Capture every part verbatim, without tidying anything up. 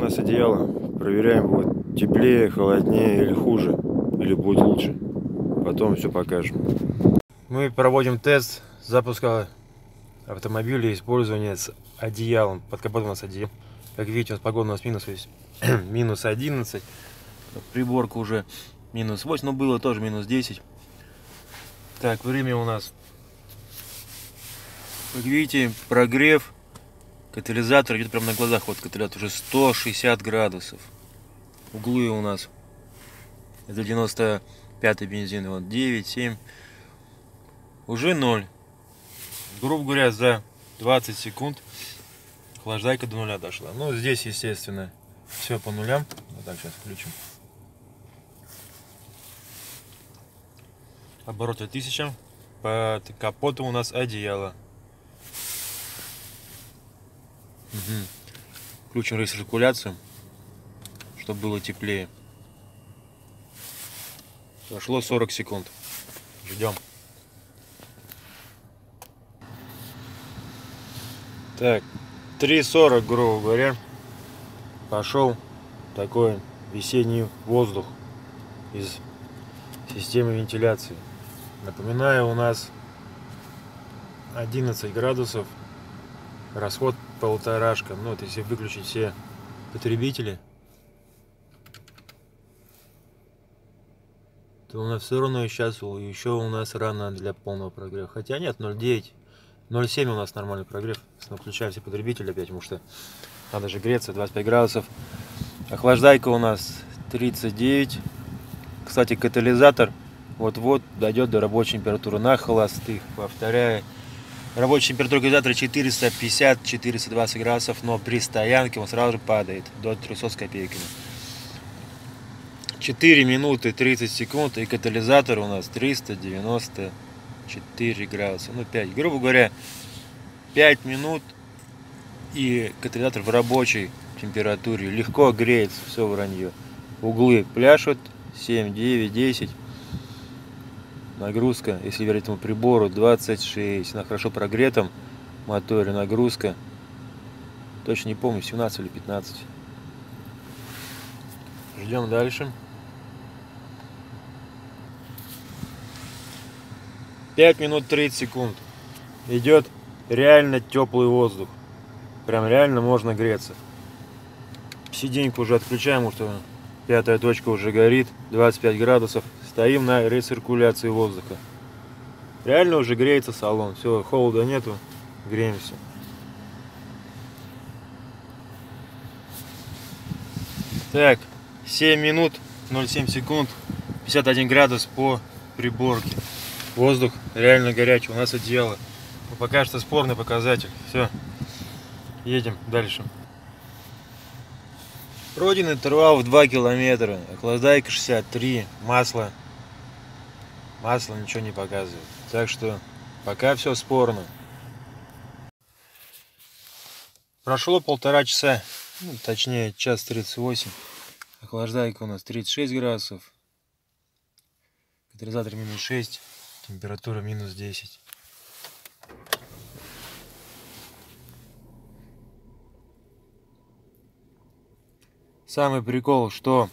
нас одеяло. Проверяем, будет теплее, холоднее или хуже, или будет лучше. Потом все покажем. Мы проводим тест запуска автомобиля и использования с одеялом. Под капотом у нас одеяло. Как видите, у нас погода у нас минус, минус одиннадцать. Приборка уже минус восемь, но было тоже минус десять. Так, время у нас, как видите, прогрев. Катализатор идет прямо на глазах. Вот катализатор уже сто шестьдесят градусов. Углы у нас это девяносто пятый бензин. Вот девять, семь. Уже ноль. Грубо говоря, за двадцать секунд охлаждайка до нуля дошла. Ну, здесь, естественно, все по нулям. Вот так, сейчас включим. Обороты тысяча. Под капотом у нас одеяло. Угу. Включим рециркуляцию, чтобы было теплее. Прошло сорок секунд. Ждем. Так, три сорок, грубо говоря, пошел такой весенний воздух из системы вентиляции. Напоминаю, у нас одиннадцать градусов, расход полторашка. Ну, вот если выключить все потребители, то у нас все равно сейчас еще у нас рано для полного прогрева. Хотя нет, ноль девять, ноль семь у нас нормальный прогрев. Если мы включаем все потребители опять, потому что надо же греться, двадцать пять градусов. Охлаждайка у нас тридцать девять. Кстати, катализатор вот-вот дойдет до рабочей температуры на холостых. Повторяю, рабочая температура катализатора четыреста пятьдесят — четыреста двадцать градусов, но при стоянке он сразу же падает до трёхсот с копейками. четыре минуты тридцать секунд, и катализатор у нас триста девяносто четыре градуса. Ну, пять. Грубо говоря, пять минут, и катализатор в рабочей температуре. Легко греется, все вранье. Углы пляшут семь, девять, десять. Нагрузка, если верить этому прибору, двадцать шесть. На хорошо прогретом моторе нагрузка, точно не помню, семнадцать или пятнадцать. Ждем дальше. пять минут тридцать секунд. Идет реально теплый воздух. Прям реально можно греться. Сиденьку уже отключаем, потому что пятая точка уже горит. двадцать пять градусов. Стоим на рециркуляции воздуха. Реально уже греется салон. Все, холода нету. Греемся. Так, семь минут ноль семь секунд. пятьдесят один градус по приборке. Воздух реально горячий. У нас одеяло. Но пока что спорный показатель. Все. Едем дальше. Пройденный интервал в два километра. Охлаждайка шестьдесят три. Масло. Масло ничего не показывает. Так что пока все спорно. Прошло полтора часа. Ну, точнее, час тридцать восемь. Охлаждайка у нас тридцать шесть градусов. Катализатор минус шесть. Температура минус десять. Самый прикол, что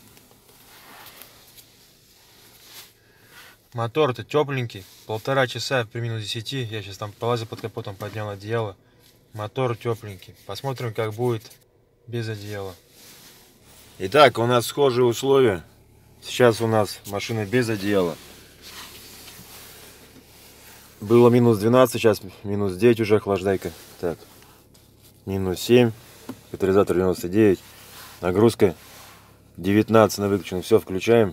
мотор-то тепленький. Полтора часа при минус десяти. Я сейчас там полазил под капотом, поднял одеяло. Мотор тепленький. Посмотрим, как будет без одеяла. Итак, у нас схожие условия. Сейчас у нас машина без одеяла. Было минус двенадцать, сейчас минус девять уже охлаждайка. Так, минус семь. Катализатор девяносто девять. Нагрузка девятнадцать на выключенном. Все, включаем.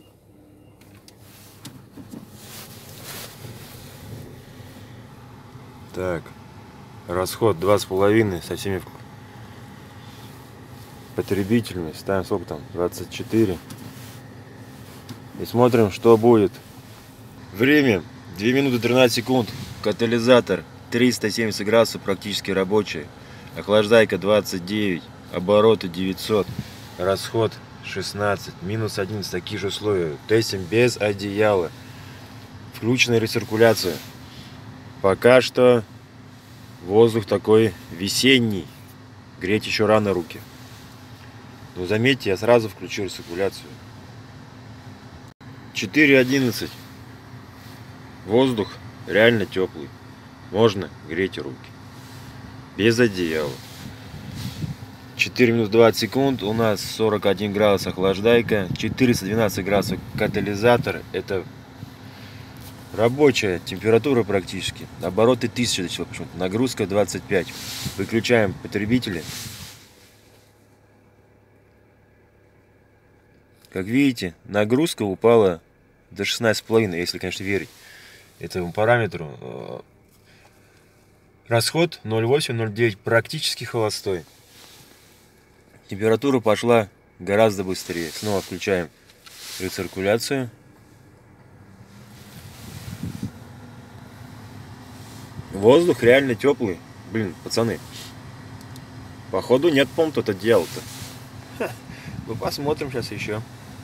Так, расход два с половиной со всеми потребителями. Ставим сколько там? двадцать четыре. И смотрим, что будет. Время две минуты тринадцать секунд. Катализатор триста семьдесят градусов, практически рабочий. Охлаждайка двадцать девять. Обороты девятьсот. Расход шестнадцать. Минус одиннадцать. Такие же условия. Тестим без одеяла. Включена рециркуляция. Пока что воздух такой весенний. Греть еще рано руки. Но заметьте, я сразу включил рециркуляцию. четыре одиннадцать. Воздух реально теплый. Можно греть руки. Без одеяла. четыре минуты двадцать секунд. У нас сорок один градус охлаждайка. четыреста двенадцать градусов катализатор. Это рабочая температура практически. Обороты тысяча до чего почему-то. Нагрузка двадцать пять. Выключаем потребители. Как видите, нагрузка упала до шестнадцати с половиной, если, конечно, верить этому параметру. Расход ноль восемь — ноль девять, практически холостой. Температура пошла гораздо быстрее. Снова включаем рециркуляцию. Воздух реально теплый. Блин, пацаны. Походу нет помню это дело-то. Ну посмотрим сейчас еще.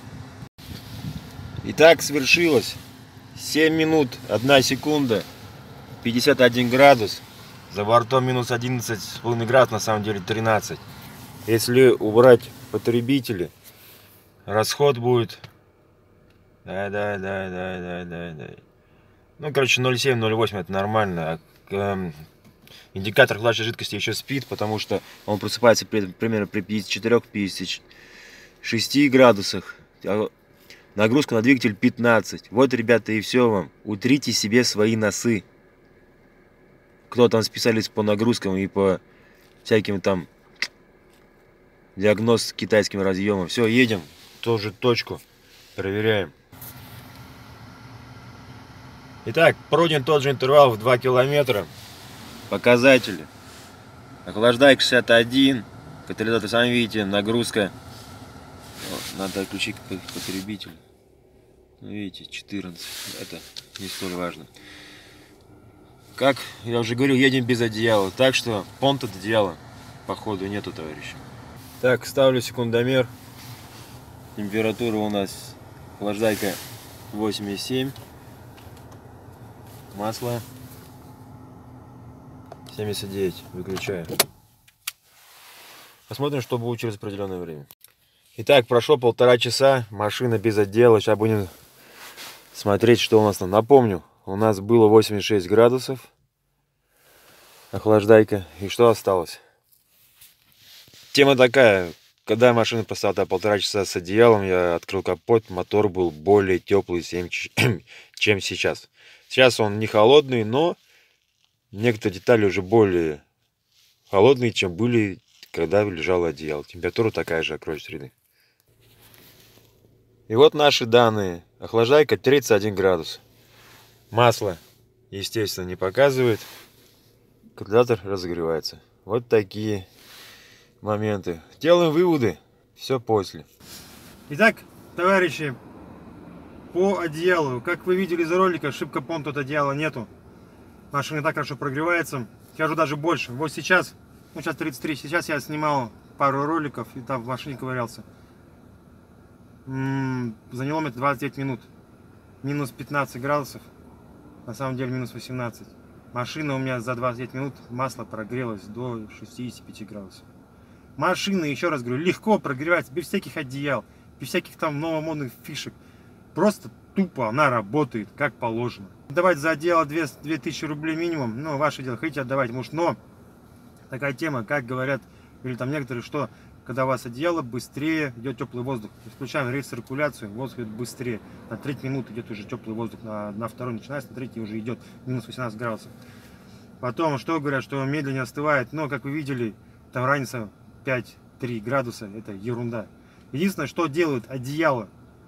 Итак, свершилось. семь минут, одна секунда, пятьдесят один градус. За бортом минус одиннадцать с половиной градусов, на самом деле тринадцать. Если убрать потребители, расход будет... Да, да, да, да, да, да, да. Ну, короче, ноль семь — ноль восемь это нормально. А, э, индикатор охлаждающей жидкости еще спит, потому что он просыпается при, примерно при пятидесяти четырёх — пятидесяти шести градусах. Нагрузка на двигатель пятнадцать. Вот, ребята, и все вам. Утрите себе свои носы. Кто там специалист по нагрузкам и по всяким там диагноз китайским разъемам. Все, едем в ту же точку. Проверяем. Итак, пройден тот же интервал в два километра. Показатели. Охлаждайка шестьдесят один. Катализатор, сами видите, нагрузка. Надо отключить потребитель. Видите, четырнадцать. Это не столь важно. Как я уже говорил, едем без одеяла. Так что понт от одеяла походу нету, товарищи. Так, ставлю секундомер. Температура у нас охлаждайка восемьдесят семь. Масло семьдесят девять. Выключаю. Посмотрим, что будет через определенное время. Итак, прошло полтора часа, машина без отдела. Сейчас будем смотреть, что у нас там. Напомню, у нас было восемьдесят шесть градусов охлаждайка. И что осталось? Тема такая. Когда машина поставила полтора часа с одеялом, я открыл капот, мотор был более теплый, чем сейчас. Сейчас он не холодный, но некоторые детали уже более холодные, чем были, когда лежало одеяло. Температура такая же, окружающей среды. И вот наши данные. Охлаждайка тридцать один градус. Масло, естественно, не показывает. Катализатор разогревается. Вот такие моменты. Делаем выводы. Все после. Итак, товарищи, по одеялу. Как вы видели из ролика, шибко понт от одеяла нету. Машина не так хорошо прогревается. Скажу даже больше. Вот сейчас, ну сейчас тридцать три, сейчас я снимал пару роликов и там в машине ковырялся. Заняло мне двадцать девять минут. Минус пятнадцать градусов. На самом деле минус восемнадцать. Машина у меня за двадцать девять минут масло прогрелось до шестидесяти пяти градусов. Машина, еще раз говорю, легко прогревается, без всяких одеял, без всяких там новомодных фишек. Просто тупо она работает как положено. Давать за одеяло две тысячи рублей минимум, ну, ваше дело, хотите отдавать, может, но такая тема, как говорят, или там некоторые, что когда у вас одеяло, быстрее идет теплый воздух. Включаем рециркуляцию, воздух идет быстрее. На треть минут идет уже теплый воздух, на, на второй начинается, на третий уже идет минус восемнадцать градусов. Потом, что говорят, что медленнее остывает, но, как вы видели, там разница пять-три градуса, это ерунда. Единственное, что делают одеяло,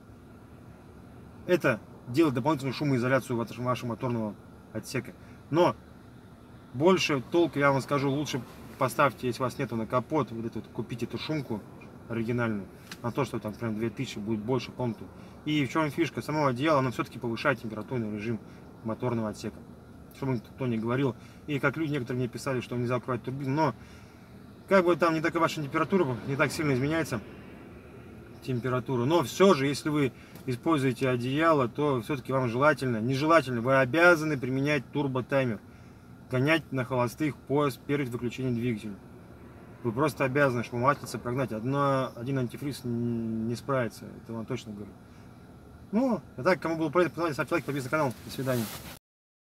это делать дополнительную шумоизоляцию вашего моторного отсека. Но больше толку, я вам скажу, лучше поставьте, если у вас нету на капот, вот эту, купите эту шумку оригинальную, на то, что там прям две тысячи будет больше понту. И в чем фишка? Самого одеяла, оно все-таки повышает температурный режим моторного отсека. Чтобы никто не говорил. И как люди некоторые мне писали, что нельзя открывать турбину, но как бы там не такая ваша температура, не так сильно изменяется температура. Но все же, если вы используете одеяло, то все-таки вам желательно, нежелательно, вы обязаны применять турботаймер. Гонять на холостых пояс перед выключением двигателя. Вы просто обязаны шмуматиться, прогнать. Одно, один антифриз не справится, это вам точно говорю. Ну, а так, кому было полезно, ставьте лайк, подписывайтесь на канал. До свидания.